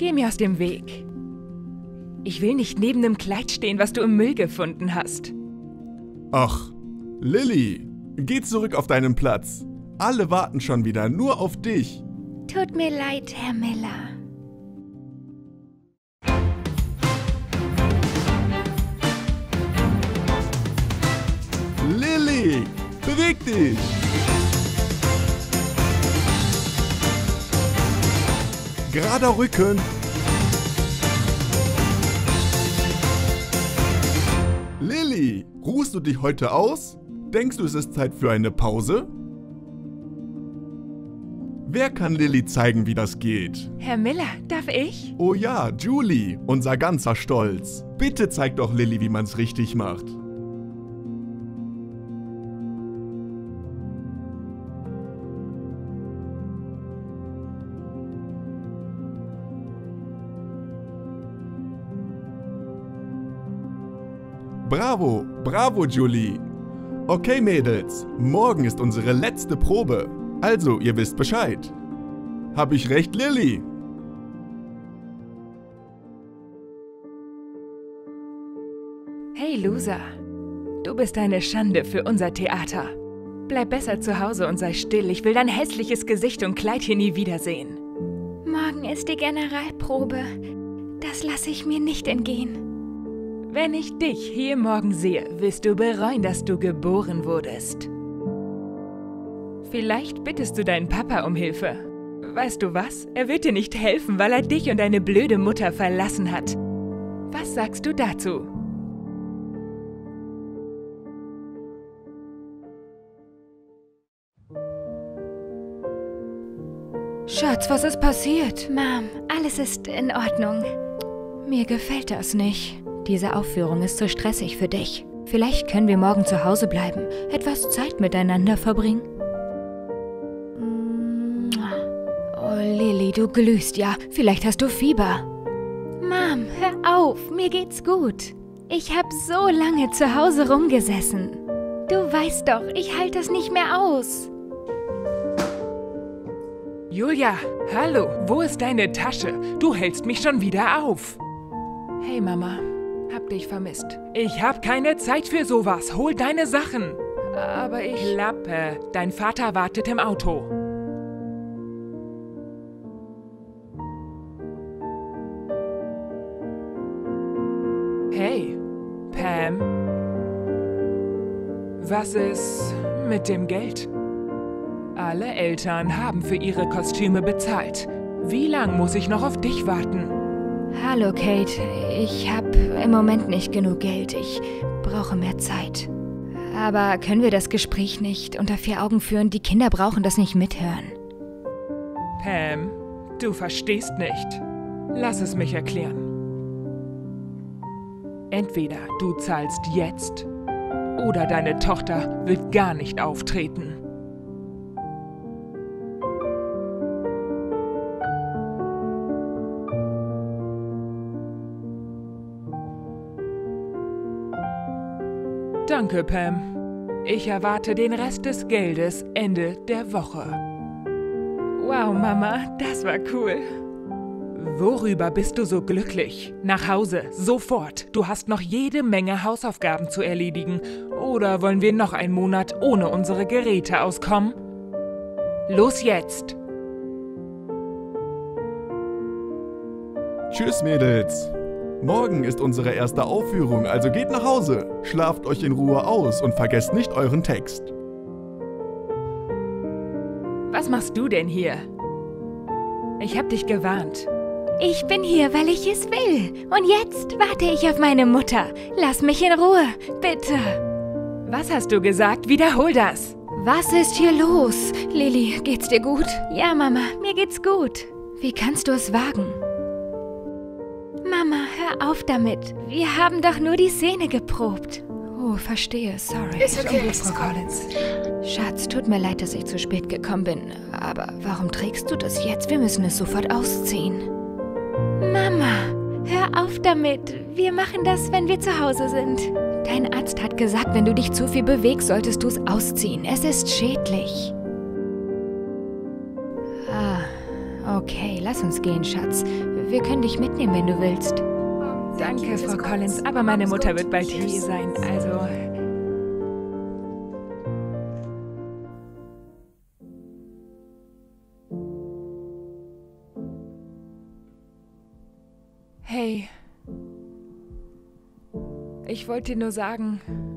Geh mir aus dem Weg. Ich will nicht neben dem Kleid stehen, was du im Müll gefunden hast. Ach, Lilly, geh zurück auf deinen Platz. Alle warten schon wieder nur auf dich. Tut mir leid, Herr Miller. Lilly, beweg dich! Gerader Rücken. Lilly, ruhst du dich heute aus? Denkst du, es ist Zeit für eine Pause? Wer kann Lilly zeigen, wie das geht? Herr Miller, darf ich? Oh ja, Julie, unser ganzer Stolz. Bitte zeig doch Lilly, wie man's richtig macht. Bravo, bravo, Julie. Okay, Mädels, morgen ist unsere letzte Probe. Also, ihr wisst Bescheid. Hab ich recht, Lilly? Hey, Loser. Du bist eine Schande für unser Theater. Bleib besser zu Hause und sei still. Ich will dein hässliches Gesicht und Kleid hier nie wiedersehen. Morgen ist die Generalprobe. Das lasse ich mir nicht entgehen. Wenn ich dich hier morgen sehe, wirst du bereuen, dass du geboren wurdest. Vielleicht bittest du deinen Papa um Hilfe. Weißt du was? Er wird dir nicht helfen, weil er dich und deine blöde Mutter verlassen hat. Was sagst du dazu? Schatz, was ist passiert? Mom, alles ist in Ordnung. Mir gefällt das nicht. Diese Aufführung ist zu stressig für dich. Vielleicht können wir morgen zu Hause bleiben, etwas Zeit miteinander verbringen. Oh, Lilly, du glühst ja. Vielleicht hast du Fieber. Mom, hör auf, mir geht's gut. Ich habe so lange zu Hause rumgesessen. Du weißt doch, ich halte das nicht mehr aus. Julia, hallo, wo ist deine Tasche? Du hältst mich schon wieder auf. Hey Mama, hab dich vermisst. Ich hab keine Zeit für sowas. Hol deine Sachen. Aber ich... Klappe, dein Vater wartet im Auto. Hey, Pam. Was ist mit dem Geld? Alle Eltern haben für ihre Kostüme bezahlt. Wie lang muss ich noch auf dich warten? Hallo, Kate. Ich habe im Moment nicht genug Geld. Ich brauche mehr Zeit. Aber können wir das Gespräch nicht unter 4 Augen führen? Die Kinder brauchen das nicht mithören. Pam, du verstehst nicht. Lass es mich erklären. Entweder du zahlst jetzt oder deine Tochter wird gar nicht auftreten. Danke, Pam. Ich erwarte den Rest des Geldes Ende der Woche. Wow, Mama, das war cool. Worüber bist du so glücklich? Nach Hause, sofort. Du hast noch jede Menge Hausaufgaben zu erledigen. Oder wollen wir noch einen Monat ohne unsere Geräte auskommen? Los jetzt! Tschüss, Mädels. Morgen ist unsere erste Aufführung, also geht nach Hause, schlaft euch in Ruhe aus und vergesst nicht euren Text. Was machst du denn hier? Ich hab dich gewarnt. Ich bin hier, weil ich es will. Und jetzt warte ich auf meine Mutter. Lass mich in Ruhe, bitte. Was hast du gesagt? Wiederhol das. Was ist hier los? Lilly, geht's dir gut? Ja, Mama, mir geht's gut. Wie kannst du es wagen? Mama, hör auf damit. Wir haben doch nur die Szene geprobt. Oh, verstehe. Sorry. Ist okay, Frau Collins. Schatz, tut mir leid, dass ich zu spät gekommen bin. Aber warum trägst du das jetzt? Wir müssen es sofort ausziehen. Mama, hör auf damit. Wir machen das, wenn wir zu Hause sind. Dein Arzt hat gesagt, wenn du dich zu viel bewegst, solltest du es ausziehen. Es ist schädlich. Okay, lass uns gehen, Schatz. Wir können dich mitnehmen, wenn du willst. Danke, Frau Collins, aber meine Mutter wird bald hier sein, also... Hey, ich wollte dir nur sagen,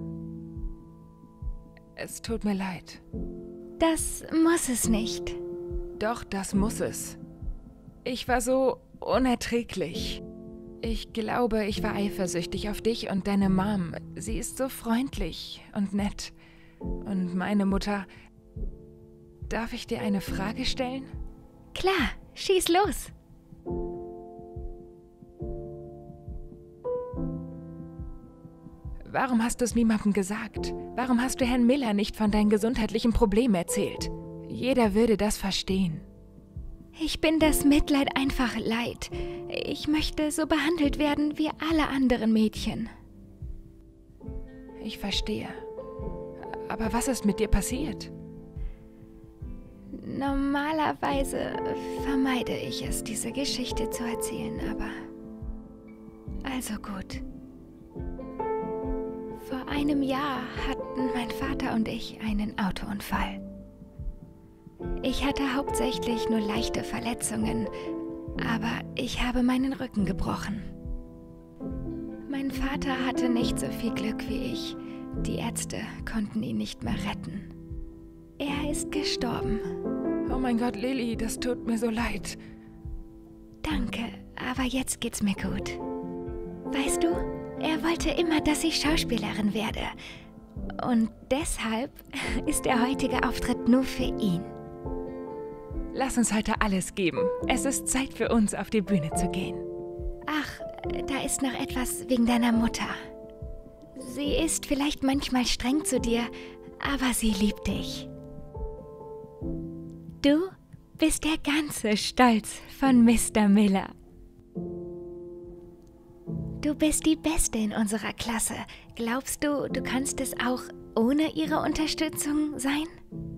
es tut mir leid. Das muss es nicht. Doch, das muss es. Ich war so unerträglich. Ich glaube, ich war eifersüchtig auf dich und deine Mom. Sie ist so freundlich und nett. Und meine Mutter... Darf ich dir eine Frage stellen? Klar, schieß los. Warum hast du es niemandem gesagt? Warum hast du Herrn Miller nicht von deinen gesundheitlichen Problemen erzählt? Jeder würde das verstehen. Ich bin das Mitleid einfach leid. Ich möchte so behandelt werden wie alle anderen Mädchen. Ich verstehe. Aber was ist mit dir passiert? Normalerweise vermeide ich es, diese Geschichte zu erzählen, aber... Also gut. Vor einem Jahr hatten mein Vater und ich einen Autounfall. Ich hatte hauptsächlich nur leichte Verletzungen, aber ich habe meinen Rücken gebrochen. Mein Vater hatte nicht so viel Glück wie ich. Die Ärzte konnten ihn nicht mehr retten. Er ist gestorben. Oh mein Gott, Lilly, das tut mir so leid. Danke, aber jetzt geht's mir gut. Weißt du, er wollte immer, dass ich Schauspielerin werde. Und deshalb ist der heutige Auftritt nur für ihn. Lass uns heute alles geben. Es ist Zeit für uns, auf die Bühne zu gehen. Ach, da ist noch etwas wegen deiner Mutter. Sie ist vielleicht manchmal streng zu dir, aber sie liebt dich. Du bist der ganze Stolz von Mr. Miller. Du bist die Beste in unserer Klasse. Glaubst du, du kannst es auch ohne ihre Unterstützung sein?